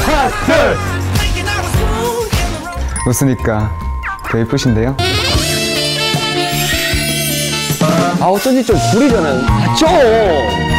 하트! 웃으니까 더 예쁘신데요? 아 어쩐지 좀 구리잖아요. 아 좀!